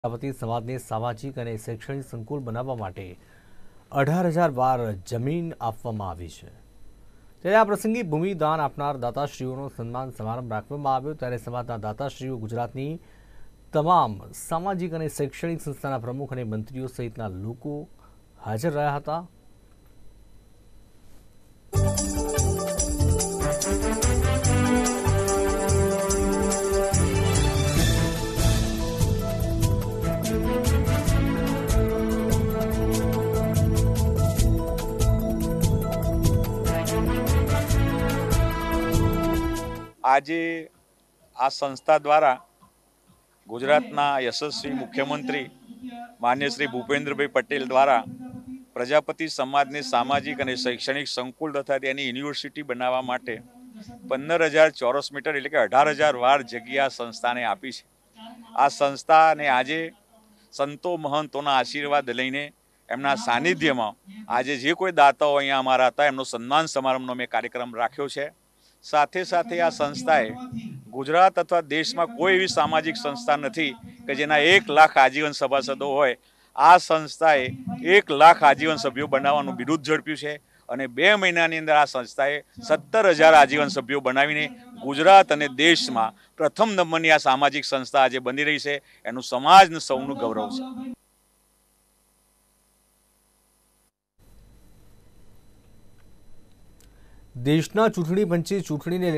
પ્રજાપતિ સમાજને સામાજિક અને શૈક્ષણિક સંકુલ બનાવવા માટે 18,000 વાર જમીન આપવામાં આવી છે। ત્યારે આ પ્રસંગે ભૂમિદાન આપનાર દાતાશ્રીઓનો સન્માન સમારંભ રાખવામાં આવ્યો। ત્યારે સમાજના દાતાશ્રીઓ ગુજરાતની તમામ સામાજિક અને શૈક્ષણિક સંસ્થાના પ્રમુખ અને મંત્રીઓ સહિતના લોકો હાજર રહ્યા હતા। આજે આ સંસ્થા દ્વારા ગુજરાતના યશસ્વી મુખ્યમંત્રી માન્ય શ્રી ભૂપેન્દ્રભાઈ પટેલ દ્વારા પ્રજાપતિ સમાજને સામાજિક અને શૈક્ષણિક સંકુલ તથા તેની યુનિવર્સિટી બનાવવા માટે 15,000 ચોરસ મીટર એટલે કે 18,000 વાર જગ્યા સંસ્થાને આપી છે। આ સંસ્થાને આજે સંતો મહંતોના આશીર્વાદ લઈને એમના સાનિધ્યમાં આજે જે કોઈ દાતાઓ અહીંયા અમારા હતા એમનો સન્માન સમારંભનો મેં કાર્યક્રમ રાખ્યો છે। સાથે સાથે આ સંસ્થાએ ગુજરાત अथवा देश में कोई एवी सामाजिक संस्था नहीं कि जेना 1 लाख आजीवन सभासदों होय। आ संस्थाए 1 लाख आजीवन सभ्यों बनाववानुं विरुद्ध झड़प्युं छे अने 2 महीनानी अंदर आ संस्थाए 17,000 आजीवन सभ्यों बनावीने गुजरात अने देश में प्रथम नंबरनी आ सामाजिक संस्था आज बनी रही है। एनुं समाज ने सौनुं गौरव छे। देशना चूंटणी पंचे चूंटणीने